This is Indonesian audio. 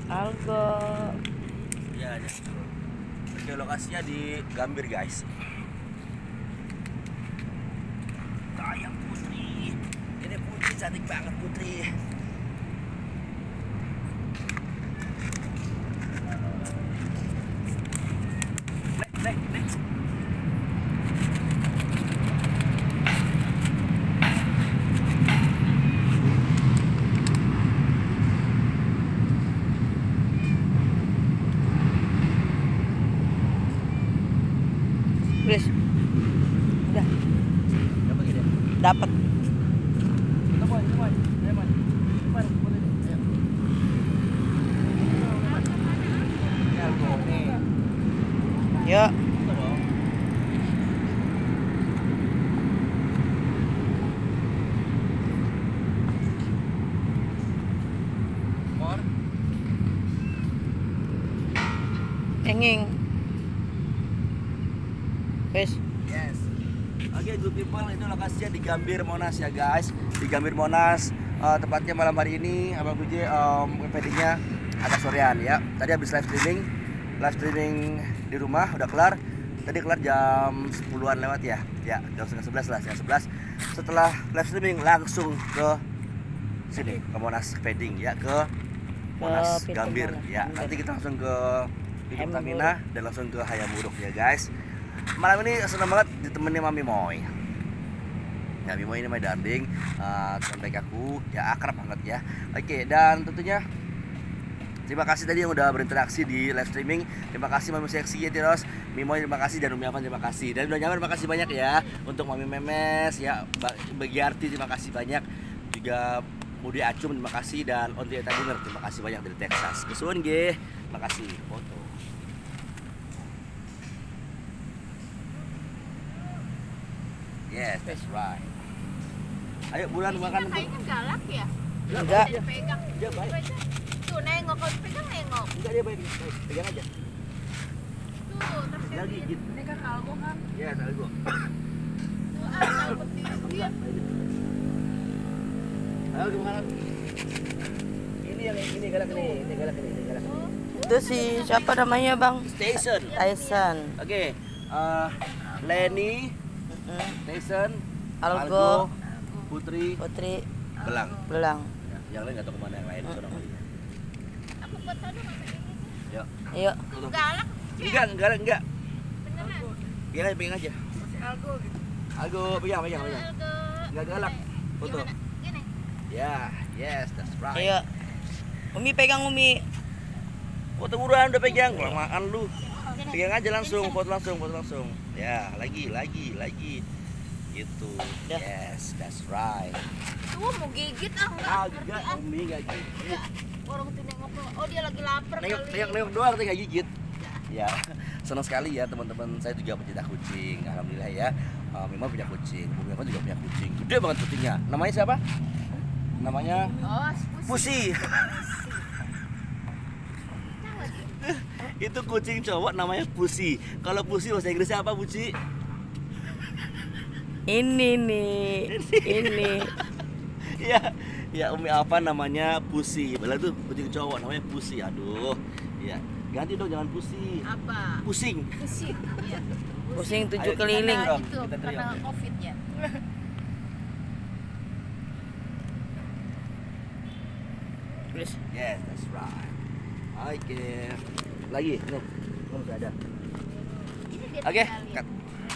Algo. Ya, ada. Oke, lokasinya di Gambir, guys. Kayak Putri. Ini Putri cantik banget, Putri. Nek. Chris. Udah. Dapat gini. Dapat. Yuk. Enging. Chris. Yes. Oke, good people, itu lokasinya di Gambir Monas ya, guys. Di Gambir Monas, tepatnya malam hari ini Abang Buje weddingnya agak sorean ya. Tadi habis live streaming di rumah udah kelar. Tadi kelar jam 10-an lewat ya. Ya, jam setengah 11 lah, setengah 11. Setelah live streaming langsung ke sini, ke Monas wedding ya, ke Monas Pintu Gambir Monas, ya. Gambir. Nanti kita langsung ke Hayam Pertamina dan langsung ke Hayamuruk ya, guys. Malam ini senang banget ditemani Mami Moy. Ya, Mami Moy ini my darling, teman baik aku, ya akrab banget ya. Oke, dan tentunya terima kasih tadi yang udah berinteraksi di live streaming. Terima kasih Mami Seksi ya terus. Mami Moy terima kasih dan Umi Afan terima kasih. Dan udah nyaman terima kasih banyak ya untuk Mami Memes ya, bagi Arti terima kasih banyak. Juga Budi Acum terima kasih dan Onti Etadiner terima kasih banyak dari Texas. Kesuwun nggih. Terima kasih. Foto. Yes, that's right. Ayo bulan makan. Kayaknya galak ya. Enggak. Dia pegang. Dia baik. Tuh nengok, kalau pegang nengok. Enggak, dia baik. Baik, pegang aja. Tuh, terus Dia gigit. Ini kan kalgo kan. Ya, salah gua. Tuh, seperti dia. Ayo gimana? Ini yang ini galak nih, ini galak nih, ini galak. Itu si siapa namanya, Bang? Station. Tyson. Oke. Lenny, Tyson, Algo, Putri, Putri, Belang. Belang. Ya, yang lain nggak tahu kemana yang lain. Sono kali. Aku foto dong sama ini. Yuk. Ayo. Galak. Enggak. Beneran. Biar pegang aja. Algo gitu. Algo, pegang. Algo. Enggak galak. Foto. Gimana? Gini. Ya, yes, that's right. Ayo. Umi pegang Umi. Foto buruan udah pegang, kelamaan lu. Gini. Pegang aja langsung, foto langsung. Ya, lagi. Gitu. Dah. Yes, that's right. Tuh mau gigit enggak? Agak Umi enggak gigit. Orang tuh nengok. Oh, dia lagi lapar kali. Nengok doang tapi enggak gigit. Ya, senang sekali ya teman-teman. Saya juga pecinta kucing. Alhamdulillah ya. Memang punya kucing. Bu Memang juga punya kucing. Gede banget kucingnya. Namanya siapa? Namanya Oh, Pusi. Itu kucing cowok namanya Pusi. Kalau Pusi bahasa Inggrisnya apa, Pusi? Ini nih. Ini. Ya Umi apa namanya Pusi. Padahal itu kucing cowok namanya Pusi. Aduh. Ya, ganti dong jangan Pusi. apa? Pusing. Pusing. Iya. Pusing Ayo, 7 keliling. dong, Itu kita teriak. karena Covid ya. Chris. Yes, that's right. Oke. Lagi, nih. Masih ada. Ini dia Oke, tinggalin. cut.